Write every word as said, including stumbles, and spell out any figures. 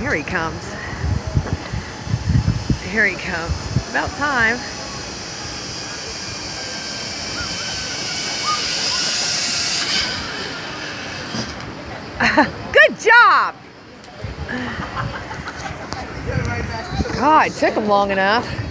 Here he comes. Here he comes. About time. Good job! God, it took him long enough.